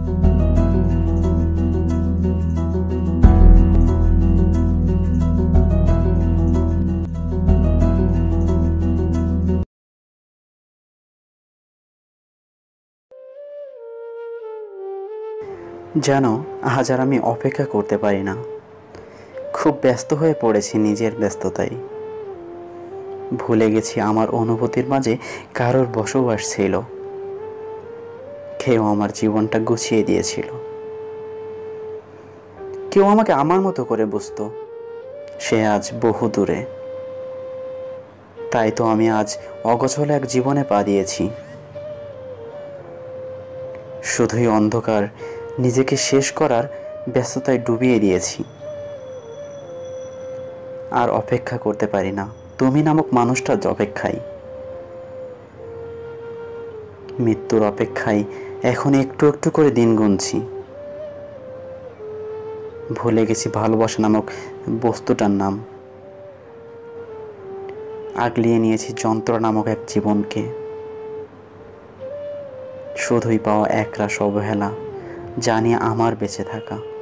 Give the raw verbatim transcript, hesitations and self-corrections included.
জানো, আজ আর আমি অপেক্ষা করতে পারি না। খুব ব্যস্ত হয়ে পড়েছি নিজের ব্যস্ততায়। ভুলে গেছি আমার অনুভূতির মাঝে কারোর বসবাস ছিল। কেউ আমার জীবনটা গুছিয়ে দিয়েছিল, কেউ আমাকে আমার মতো করে বুঝতো। সে আজ বহু দূরে। তাই তো আমি আজ অগোছল এক জীবনে পা দিয়েছি। শুধুই অন্ধকার নিজেকে শেষ করার ব্যস্ততায় ডুবিয়ে দিয়েছি। আর অপেক্ষা করতে পারি না তুমি নামক মানুষটার অপেক্ষায়। মৃত্যুর অপেক্ষায় এখন একটু একটু করে দিন গুনছি। ভুলে গেছি ভালোবাসা নামক বস্তুটার নাম। আগলিয়ে নিয়েছি যন্ত্রণা নামক এক জীবনকে। শুধুই পাওয়া একরাশ অবহেলা, জানি আমার বেঁচে থাকা।